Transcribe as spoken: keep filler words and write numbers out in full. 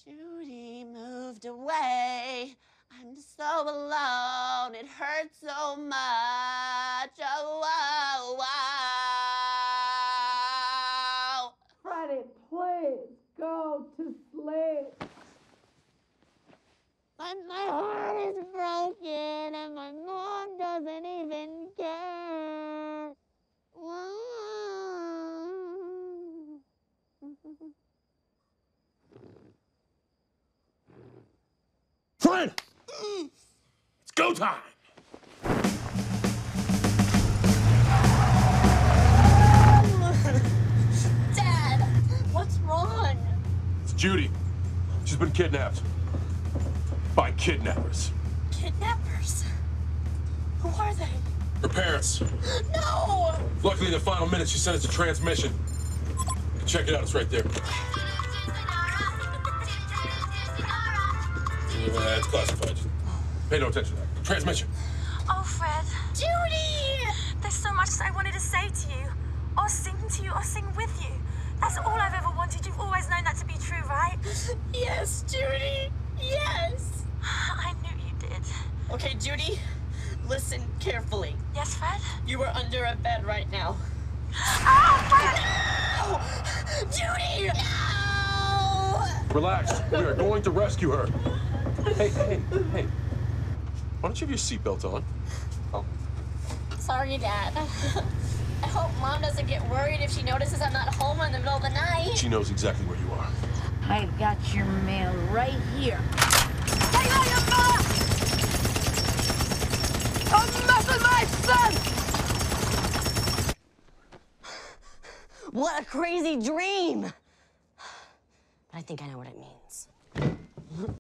Judy moved away. I'm so alone. It hurts so much. Oh, wow, wow. Freddie, please go to sleep. But my heart is broken and my mom doesn't even care. Fred! It's go time! Dad, what's wrong? It's Judy. She's been kidnapped. By kidnappers. Kidnappers? Who are they? Her parents. No! Luckily, in the final minutes, she sent us a transmission. Check it out, it's right there. Yeah, it's classified. Pay no attention to that. Transmission. Oh, Fred. Judy! There's so much that I wanted to say to you, or sing to you, or sing with you. That's all I've ever wanted. You've always known that to be true, right? Yes, Judy. Yes. I knew you did. Okay, Judy, listen carefully. Yes, Fred? You are under a bed right now. Oh, Fred! No! Judy! No! Relax. We are going to rescue her. Hey, hey, hey. Why don't you have your seatbelt on? Oh. Sorry, Dad. I hope Mom doesn't get worried if she notices I'm not home in the middle of the night. She knows exactly where you are. I've got your mail right here. Hey, no, your father! Don't mess with my son! What a crazy dream! But I think I know what it means.